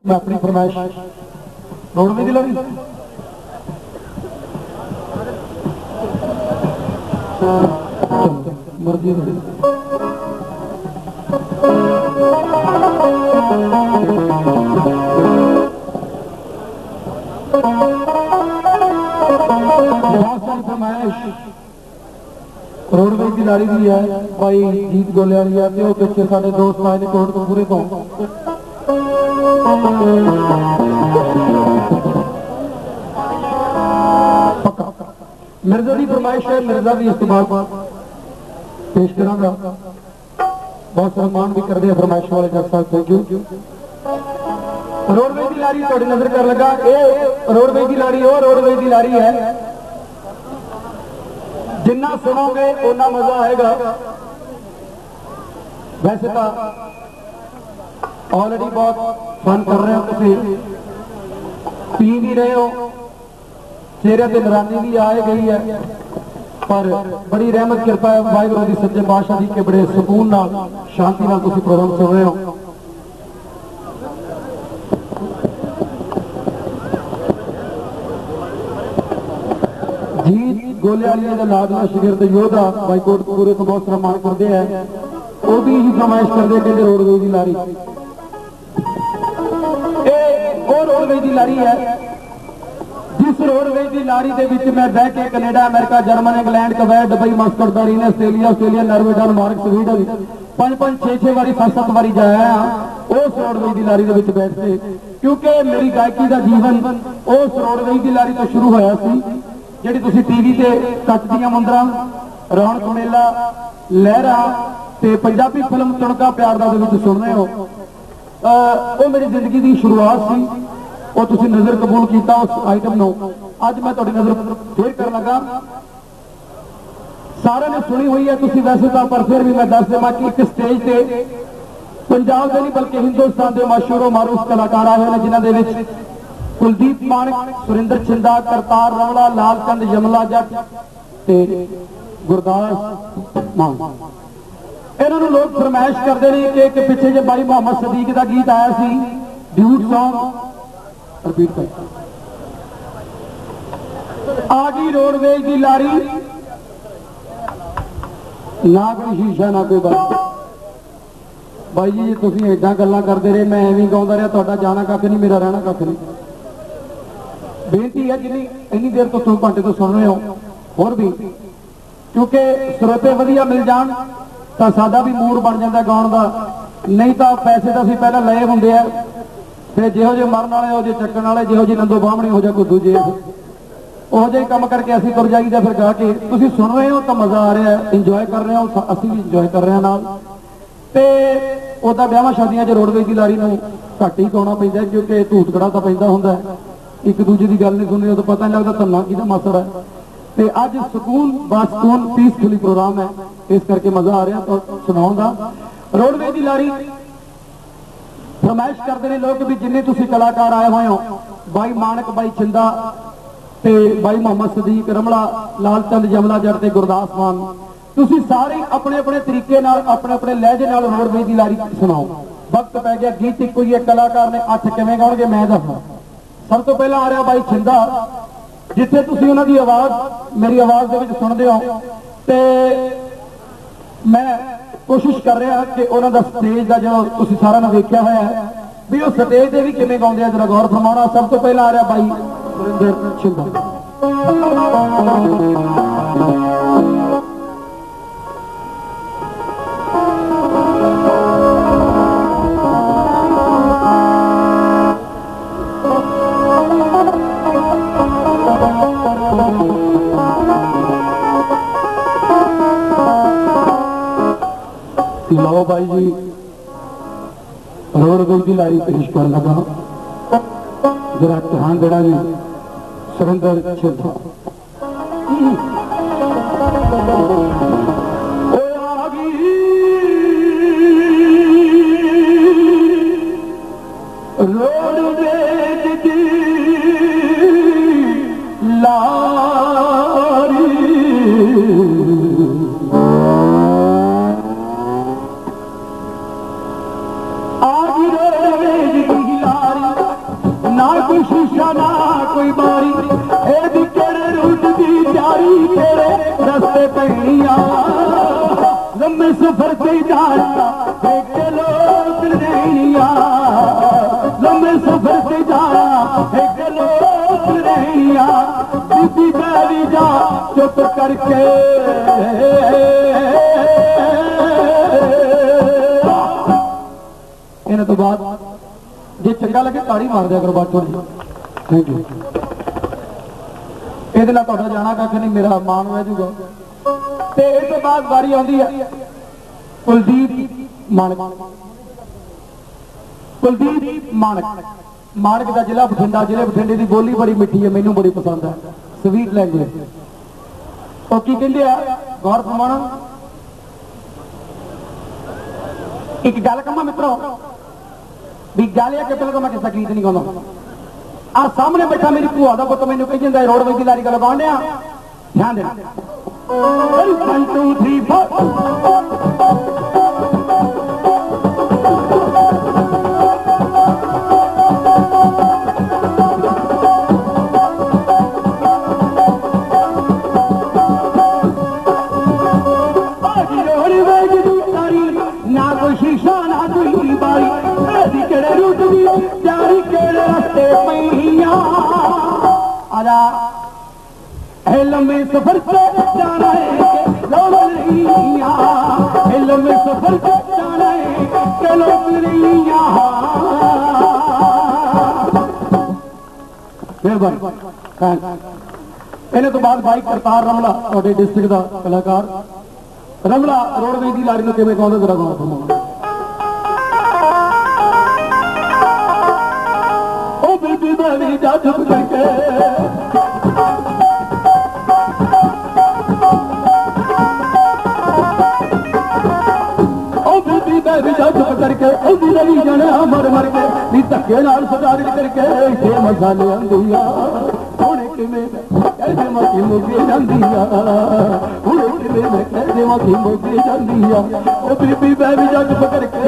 मैं अपनी फरमाइश रोडवे की लड़ी मर्जी फरमाइश रोडवे की लाड़ी भी है भाई जीत गोले वाली है तो पिछले साढ़े दोस्त आए ने कोट पूरे तो मिर्जा की फरमाइश है मिर्जा भी इस्तेमाल पेश करांगा बहुत सम्मान भी करते हैं फरमाइश वाले जज साहब थैंक यू रोडवे की लाड़ी थोड़ी नजर कर लगा रोडवे की लाड़ी और रोडवे की लाड़ी है जिन्ना सुनोगे उन्ना मजा आएगा वैसे तो ऑलरेडी बहुत फन कर रहे हो तुम पी भी रहे हो चेहरे से नरानी भी आ गई है पर बड़ी रहमत कृपा है वाहिगुरू दी सच्चे बादशाह जी के बड़े सुकून नाल शांति नाल तुसीं प्रोग्राम सुन रहे हो जीत गोलियालिया का लाडला शिगिरद योधा भाई कोटकपूरे तो बहुत सम्मान करते हैं वो भी यही फरमाइश करते कहते रोडवे की लारी रोडवे की लारी है जिस रोडवे की लारी के विच मैं बह के Canada America German England Kuwait Dubai Muscat Bahrain Australia Norway Denmark Sweden 5-6 बारी 7 बारी जाया उस रोडवे की लारी के बैठ के क्योंकि मेरी गायकी का जीवन उस रोडवे की लारी तो शुरू होया सी ਜਿਹੜੀ ਤੁਸੀਂ ਟੀਵੀ ਤੇ ਕੱਟ ਦੀਆਂ ਮੁੰਦਰਾਂ ਰੌਣਕ ਮੇਲਾ ਲਹਿਰਾ ਤੇ ਪੰਜਾਬੀ ਫਿਲਮ ਤੁਣਕਾ ਪਿਆਰ ਦਾ ਦੇ ਵਿੱਚ ਸੁਣ ਰਹੇ ਹੋ ਉਹ ਮੇਰੀ ਜ਼ਿੰਦਗੀ ਦੀ ਸ਼ੁਰੂਆਤ ਸੀ ਉਹ ਤੁਸੀਂ ਨਜ਼ਰ ਕਬੂਲ ਕੀਤਾ ਉਸ ਆਈਟਮ ਨੂੰ ਅੱਜ ਮੈਂ ਤੁਹਾਡੀ ਨਜ਼ਰ ਫੇਰ ਕਰਨ ਲੱਗਾ ਸਾਰਿਆਂ ਨੇ ਸੁਣੀ ਹੋਈ ਹੈ ਤੁਸੀਂ ਵੈਸੇ ਤਾਂ ਪਰ ਫਿਰ ਵੀ ਮੈਂ ਦੱਸ ਦੇਵਾਂ ਕਿ ਇੱਕ ਸਟੇਜ ਤੇ ਪੰਜਾਬ ਦੇ ਨਹੀਂ ਬਲਕਿ ਹਿੰਦੁਸਤਾਨ ਦੇ ਮਸ਼ਹੂਰ ਮਾਰੂਫ ਕਲਾਕਾਰ ਆਏ ਨੇ ਜਿਨ੍ਹਾਂ ਦੇ ਵਿੱਚ कुलदीप मानक सुरिंदर छिंदा करतार रमला लाल चंद यमला जट ते गुरदास मान इन्होंने लोग फरमाइश करते हैं कि पिछे जे भाई मोहम्मद सदीक का गीत आया सी ड्यूट सॉन्ग रिपीट कर आ गई रोडवेज की लारी ना कोई शीशा ना कोई बात भाई जी तुम इदा गल्लां करते रहे मैं एवं गाँदा रहा तुहाडा जाना कख नहीं मेरा रहना कख नहीं बेनती है जिन्नी इन्नी देर तो तुम घंटे तो सुन रहे हो और भी क्योंकि स्रोते वधिया मिल जान तो साडा भी मूड बन जाता गाउण का नहीं तो पैसे तो असीं पहला लए हुंदे आ फिर जिहो जे मरन वाले हो जे चक्कण वाले जिहो जी नंदो बाहमणी हो जाए कोई दूजे उहो जिहे काम करके असीं तुर जाईदा फिर गा के तुसीं सुन रहे हो तो मजा आ रहा है इंजॉय कर रहे हो असीं भी इंजॉय कर रहे हैं नाल ते उदा ब्याहां शादियां च रोडवेज की लारी नूं घट ही गाउणा पैंदा क्योंकि धूत कड़ा तां पैंदा हुंदा है एक दूजे की गल नहीं सुननी तो पता नहीं लगता धन्ना कि मासड़ है तो अज सुकून बासकून पीसफुली प्रोग्राम है इस करके मजा आ रहा तो सुनाऊंगा रोडवे की लारी फरमाइश करते हैं लोग भी जिन्ने तुसी कलाकार आए हुए हो भाई मानक भाई छिंदा ते भाई मोहम्मद सदीक रमला लाल चंद यमला जट ते गुरदास मान तुसी सारे अपने अपने तरीके नाल अपने अपने लहजे नाल रोडवे की लारी सुनाओ वक्त पै गया गीत एक कोई कलाकार ने 8 किवें गाउणगे मैं दसदा सब तो पहला आ रहा भाई छिंदा जिथे तुसी उन्हां दी आवाज मेरी आवाज दे विच सुनदे हो ते मैं कोशिश कर रहा कि उन्हां दा स्टेज दा जो तुसी सारा ने देखिया होया है भी उस स्टेज ते भी किवें गाउंदे आ जरा गौर फरमाना सब तो पहला आ रहा भाई सुरिंदर छिंदा लो भाई जी रोडवेज की लारी पेश कर लगा जरा ध्यान देना जी सुरिंदर छिंदा रोडवेज की लारी रोडवेज की लारी लम्बे सफर से जाना एक लोग रहनिया, लम्बे सफर से जाना एक लोग रहनिया, बीबी बैरी जा चुप करके इन्हें तो बाद जे चंगा लगे ताड़ी मार दिया करो बात थोड़ी। Thank you. ये जाना कख नहीं, मेरा मान रह जूगा। इस तो बाद वारी आती है कुलदीप मानक, कुलदीप मानक, मानक का जिला बठिंडा, जिले बठिंडे की बोली बड़ी मिठी है, मैनू बड़ी पसंद है, स्वीट लैंगुएज। तो की कहते हैं गौर फरमाना। एक गल कहा मित्रों भी गल है कि पहले मैं किसा गीत नहीं गाँदा, आ सामने बैठा मेरी भूआ का पुत मैंने कही जाता रोडवेज की लारी का लगाने ध्यान देना। 1 2 3 4 ना कोई शीशा ना कोई बारी, ऐसी केड़े रूट दी जारी केड़े रस्ते पैया, आजा लम्बे सफर से जाना है लोग रैया, लम्बे सफर से जाना है के लोग रैया। इन्हें तो बाद भाई करतार रमला तुहाडे डिस्ट्रिक्ट का कलाकार रमला रोडवेज की लारी में किवें गाउंदा जरा गाओ फरमाओ। ओ बीबी बैरी जा चुप करके चुप करके रही जाने मर मर के नी धक्के नाल सजारी करके इसे मसाले आंदिया हुण किवें कैसे मकी मुकी जांदिया, हुण किवें कैसे मकी मुकी जांदिया। ओ बीबी बैवी जा चुप करके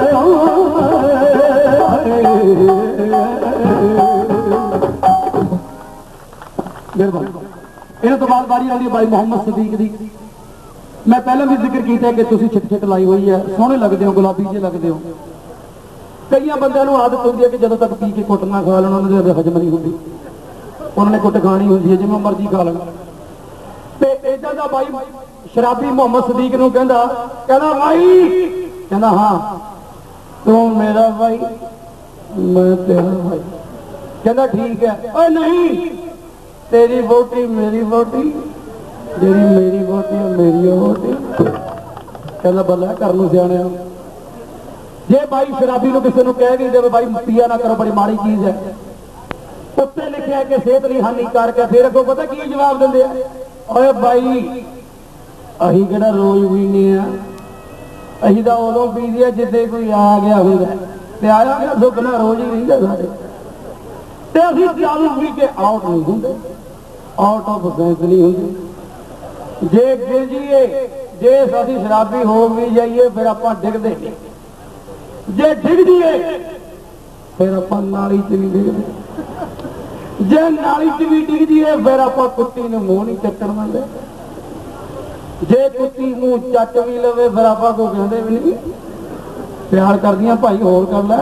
मेहरबानी। इन्हें तो बाद बारी आती है भाई मोहम्मद सदीक दी। मैं पहले भी जिक्र किया कि तुम छिट छिट लाई हुई है, सोहने लगते हो, गुलाबी जे लगते हो। कई बंदों को आदत होती है कि जदों तक पी के कुट ना खा लेना उन्होंने हजम नहीं होती, उन्होंने कुट खानी होती है जिवें मर्जी खा लेना। तो इदा का भाई शराबी मोहम्मद सदीक नूं कहंदा भाई, कहंदा हाँ तू मेरा भाई मैं तेरा भाई, कहंदा ठीक है। ओए नहीं तेरी वोटी मेरी वोटी, जेरी मेरी वोटी मेरी वोटी, कहना बल्ला कर लो सियाने। जे भाई शराबी को किसी को कह भी दे भाई पिया ना करो बड़ी माड़ी चीज है, उत्ते लिखा कि सेहत लिए हानिकारक है, फिर अगों पता की जवाब देंगे ओए भाई अही किहड़ा रोज पीने आ, अही तो उदों पींदे आ जिद्दे कोई आ गया होगा, ते आया गया सुखना रोज ही रहिंदा साडे, ते असीं चालू पी के आउट नहीं हुंदे, आउट ऑफ सेंस नहीं हुंदे। जे गिर जाइए जे असीं शराबी हो भी जाइए फिर आपां डिगदे नहीं, जे डिग जाइए फिर आपां नाली च नहीं डिगदे, जे नाली च भी डिग जाइए फिर आपां कुत्ती नूं मूंह नहीं चट्टण दिंदे, जे कुत्ती मूंह चट भी लवे फिर आपां कोई कहंदे भी नहीं, प्यार करदियां भाई होर कर लै।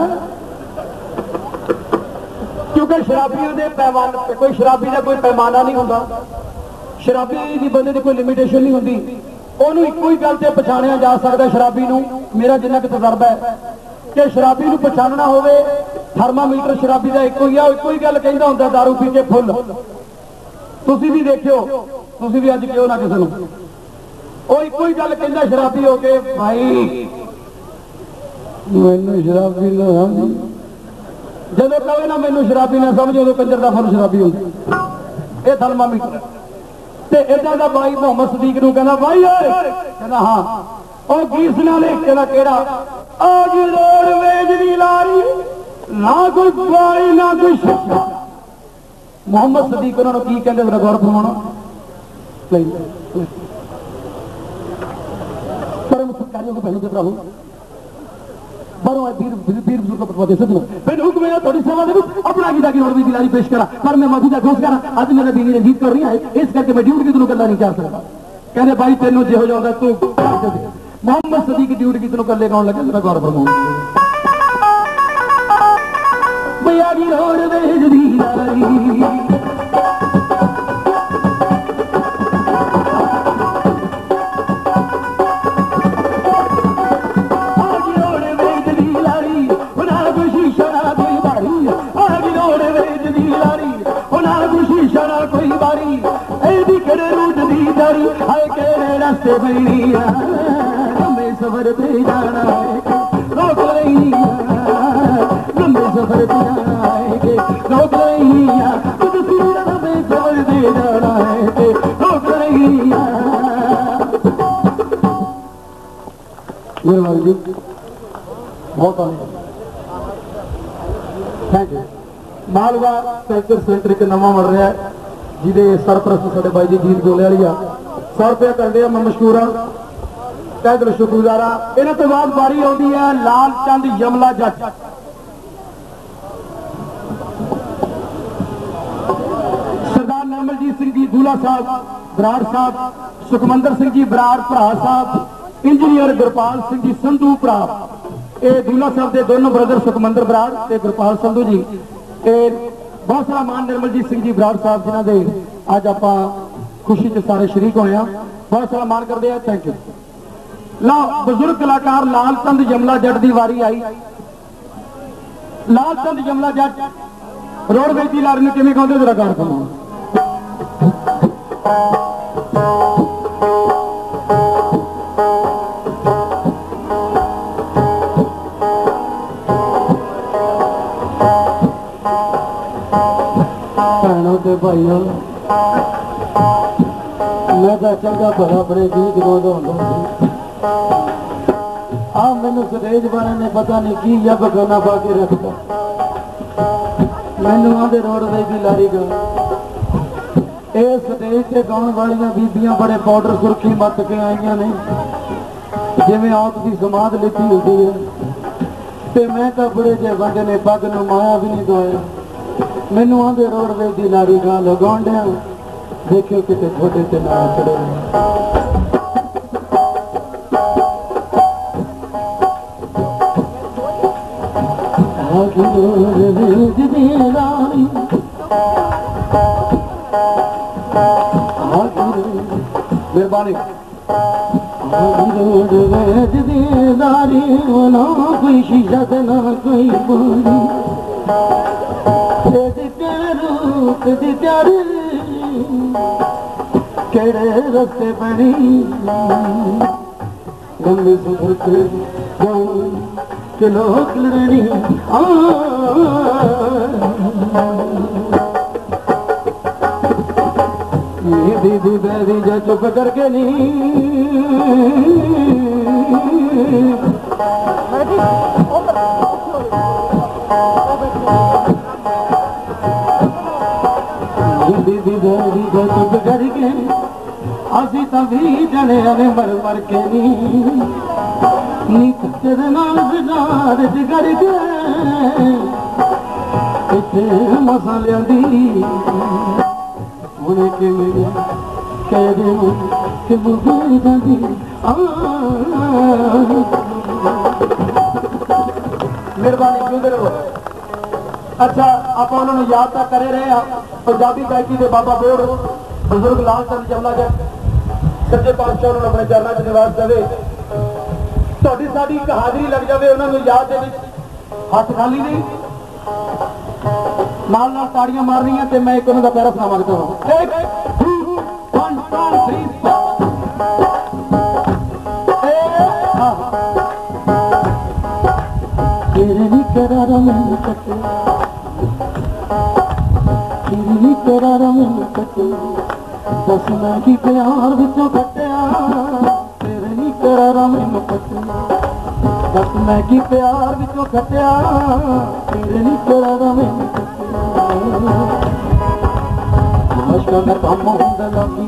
क्योंकि शराबियों के पैमाना कोई शराबी का कोई पैमाना नहीं होता, शराबी की बंदे की कोई लिमिटेशन नहीं होती, उन्होंने एको ही गल से पछाणिया जा सकता शराबी नूं। मेरा जिन्ना कि तजर्बा है कि शराबी नूं पछाणना होवे थर्मामीटर शराबी का एको ही आ, एको ही गल कहंदा हुंदा दारू पी के फुल। तुसीं भी देखियो, तुसीं भी अज कहो ना किसी नूं, वो एको ही गल कहंदा शराबी हो के भाई मैनूं शराबी ना समझ, जदों कहे ना मैनूं शराबी ना समझ उदों कंजर दा फुल शराबी हुंदा, ये थर्मामीटर। ते इदा दा भाई मोहम्मद सदीक नूं कहंदा भाई ओए, कहंदा हां ओ गीस नाल कहंदा केड़ा आज रोडवेज दी लारी ना कोई बारी ना कोई शक्का। मोहम्मद सदीक उन्होंने की कहंदे जरा गौर फरमाना। पर मुस्कारियों को पहले देता हूं बारों वीर बुजुर्ग को पता दे मैं हुक्म है थोड़ी सेवा दे अपना गीता की रोडवेज दी लारी पेश करा, पर मैं मौजूदा दोस्त करा आज मेरे दीनी ने गीत कर रही है, इस करके मैं ड्यूटी की तू गल्ला नहीं कर सकता। कहने भाई तेनों जो हो जाता तू मोहम्मद सदीक ड्यूट की तेन कले गाउन लगे तेरा गौर फरमाऊं भैया की रोड वेज दी लारी रास्ते बनिया लंबे सफर पे जाना है रोक लिया लंबे सफर पे जाना है रोक लिया लंबे सफर पे जाना है रोक लिया मेहरबानी जी बहुत thank you Malwa culture centre एक नवा बन रहा है जिहदे सरप्रस्त साडे बाई जी गीत बोले वाली आ 100 रुपया करते हैं मैं मशहूर हाँ तह दिल शुक्रगुजार हाँ इन्हों तो बाद बारी आती है लाल चंद यमला जट सरदार नरमलजीत सिंह जी दूला साहब बराड़ साहब सुखमंदर सिंह जी बराड़ भरा साहब इंजीनियर गुरपाल सिंह जी संधू भरा ये दूला साहब के दोनों ब्रदर सुखमंदर बराड़ ते गुरपाल संधू जी बहुत सारा मान नरमलजीत सिंह जी बराड़ साहब जिन्हों के अज आप खुशी च सारे शरीक होए हैं बहुत सारा मान करते हैं थैंक यू लो बुजुर्ग कलाकार लाल चंद यमला जट की वारी आई लाल चंद यमला जट रोडवेज की लारी किमें गाते जरा कार फरमाओ भैनों ते भाइयों मैं तो चंगा भला बड़े गीत रोज होंदा आ मैनू स्टेज वाले ने पता नहीं की जब गाना पा के रखता मैनू आंदे रोडवेज की लारी गा ये स्टेज से गाने वाली बीबियां बड़े पाउडर सुर्खी मत के आईया ने जिवें औत की समाध लिखी होती है ते मैं तो बड़े जे बंदे ने पग नूं माया भी नहीं दवाया मैनू आंदे रोडवेज की लारी गा लगाउण दिया देखियो कितने छोटे से ना चढ़े मेहरबानी ना कोई शीशा ना कोई बोली रूप दी प्यारी केड़े रस्ते बनी गंदी सुधरते चलो कलरनी दीदी बैदी जा चुप करके नहीं दीदी बैदी जा चुप करके असी तभी जने अने मर मर के नी तेरे नाल बिगाड़ जिगर के इतने मसा लिया उन्हें के मेरे कह दे कि वो बोल दी मेहरबानी क्यों रहो। अच्छा आप उन्होंने याद तक करे रहे पंजाबी गायकी के बाबा बोर्ड बुजुर्ग लाल चंद यमला जट सच्चे पातशाह उन्होंने अपने चरणों च निवास देवे थोड़ी साड़ी एक हाजरी लग जाए उन्होंने याद दे हाथ खाली नहीं नाल नाल ताड़ियां मार रही हैं तो मैं एक उन्होंने पैरा सुना मांगता हूँ दस मैं की प्यार विचों कटिया तेरे नी करारा मैनू कटिया दस मैं की प्यार विचों कटिया तेरे नी करारा मैनू कटिया मुश्किल में काम होंदा लगी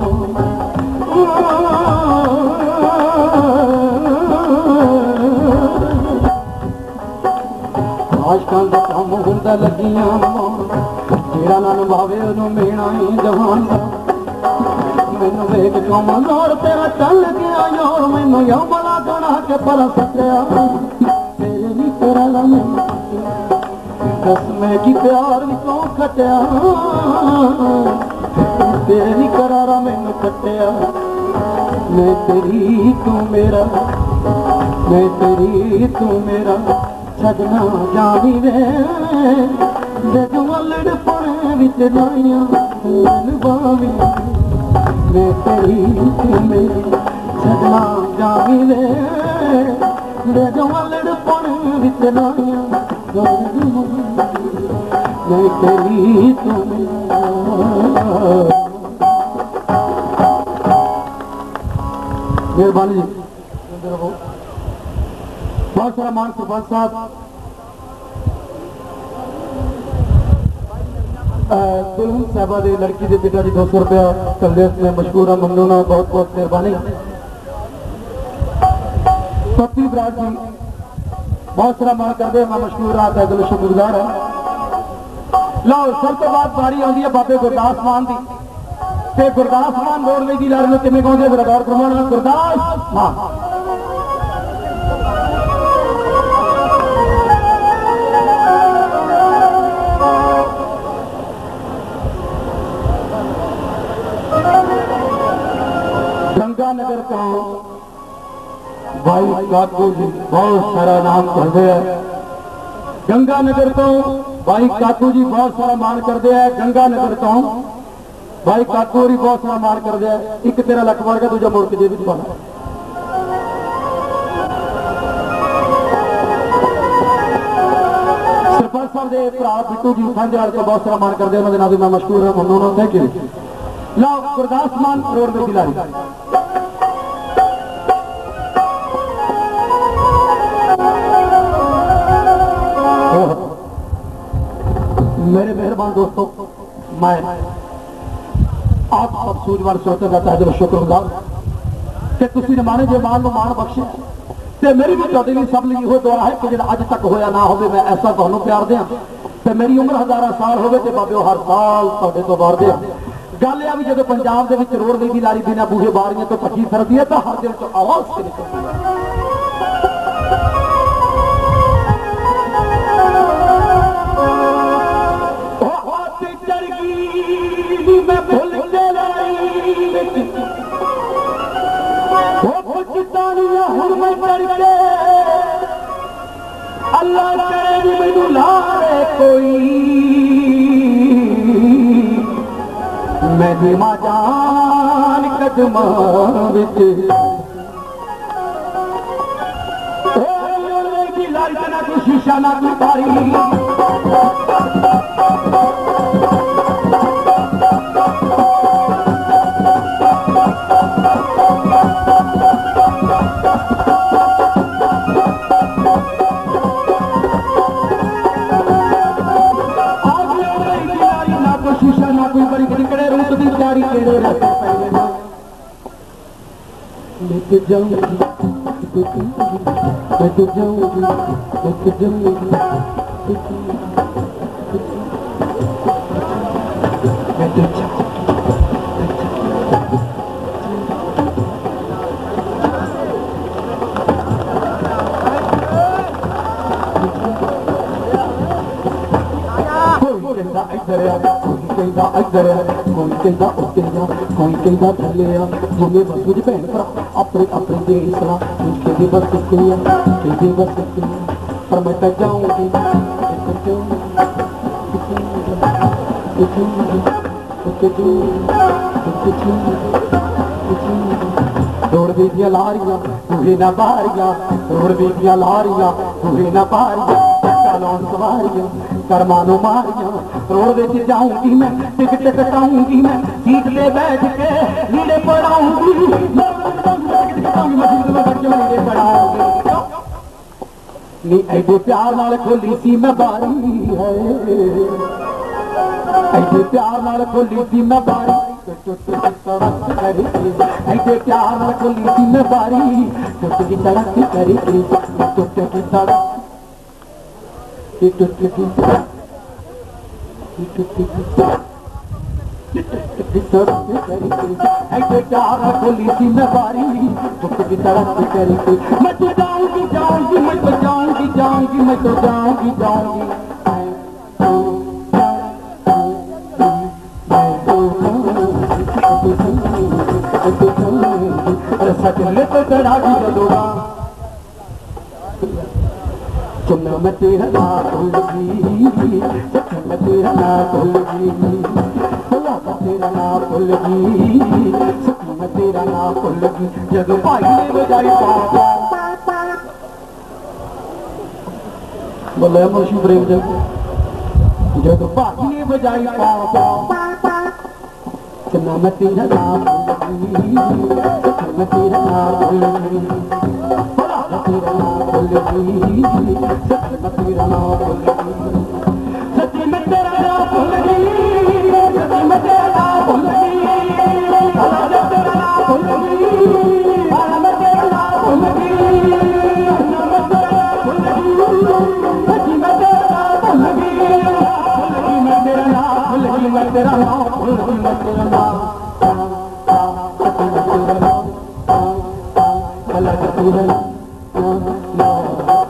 आजकल का काम होंदा लगियां जेड़ा ना निभावे उन्होंने मेना ही जहान मैनू वेख कौन दौड़ तेरा चल गया यार मैनू यो बला गणा के पर सत्या तेरे नहीं तेरा मैं दस मैं की प्यार विचों खटिया तेरे नहीं करारा मैनू कटिया मैं तेरी तू मेरा मैं तेरी तू मेरा छड़ना जावी वे जगवलड़ पड़े विच नाइया बावी मैं तेरी तू मेरी छड़ना जावी वे जगवलड़ पड़े विच नाइया मैं तेरी तू मेहरबानी जी। बहुत सारा मान सरपंच साहब दुल्हन साहबा की लड़की के पिता जी 200 रुपया कलदेश में मशहूर है ममनूना बहुत बहुत मेहरबानी। पति बराड़ जी बहुत सारा मान करते हैं मैं मशहूर रहा था दिल शुक्रगुजार है। लो सब तो बाद बारी आती है बाबे गुरदास मान की ते गुरदास मान रोड में लारे में किमें कहते जरा गौर करवाना गुरदास मान गंगानगर का भाई काकू जी बहुत सारा नाम करते हैं। गंगानगर तो भाई काकू जी बहुत सारा मान करते हैं। गंगानगर तो भाई काकू ही बहुत सारा मान करते हैं। एक तेरा लख मार के दूजा मुड़ के जेब च पाना। सरपंच साहब के भरा बिट्टू जी सांझाल को बहुत सारा मान करते हैं। उन्होंने नाम मैं मशहूर है ममनून हूं। Thank you. लो गुरदास मान करोड़ में दिलाई मेरे मेहरबान दोस्तों मैं आप सब सूझवान सोचते रहता है जब शुक्रगुजार कि तुसी ने माने जो मान मान बख्शे ते मेरी भी तुहाडे लिए सब लिए हो दुआ है कि जिहड़ा अज तक होया ना होवे मैं ऐसा तुहानू प्यार दें ते मेरी उम्र हजारा साल होवे ते बाबे हर साल तुहाडे तो वार दें। गल यह भी जो पंजाब दे विच रोड दी लारी बिना बूहे बारियां तो भजी फिरदी है तो हर दिल चो आवाज निकलदी है। मैं भुल के हूं मैं करके अल्लाह करे मैनू लारे कोई मैं धीमा जान कदमां विच लारी ना कोई शीशा ना कोई तारी लेके जाऊंगी लेके जाऊंगी लेके जाऊंगी कोई थले जिन्हें बस भैन भरा अपने अपने देश दी बस बस पर मैं तो जाऊंगी दौड़ बीबियां लारियां पूरी ना बारियां दौड़ बीबियां लारियां पूरी ना बारियां लौन सवारियां करमानो मारियां रोड विच जाऊंगी मैं टिकट कटाऊंगी मैं सीट ले बैठ के लीड़े पढ़ाऊंगी लीड़े पढ़ाऊंगी नी ऐडे प्यार नाल खोली सी मैं बारी है ऐडे प्यार नाल खोली सी मैं बारी ऐडे प्यार नाल खोली सी मैं बारी टुट की सड़क करी टुट की सड़क टुट की ऐसे चार खोली थी मैं बारी चुप की तरफ करके मैं तो जाऊंगी जाऊंगी मैं तो जाऊंगी जाऊंगी मैं तो जाऊंगी जाऊंगी सचले तो चढ़ा दी जदोगा चुना मैं तेरा ना भूलगी मैं तेरा ना भूलगी तेरा ना भूलगी मैं तेरा ना भूलगी जब भाई ने बजाई पापा बोले मुशी प्रेम जब भाई ने बजाई पापा चुना मैं तेरा ना भूलगी मैं तेरा ना भूलगी तेरा ना भूलगी मैं तेरा ना भूलगी सच्ची मैं तेरा ना भूलगी सच्ची मैं तेरा ना भूलगी तेरा ना भूलगी मैं तेरा ना भूलगी सच्ची मैं तेरा ना भूलगी मैं तेरा ना भूलगी मैं तेरा ना भूलगी मैं तेरा ना Allah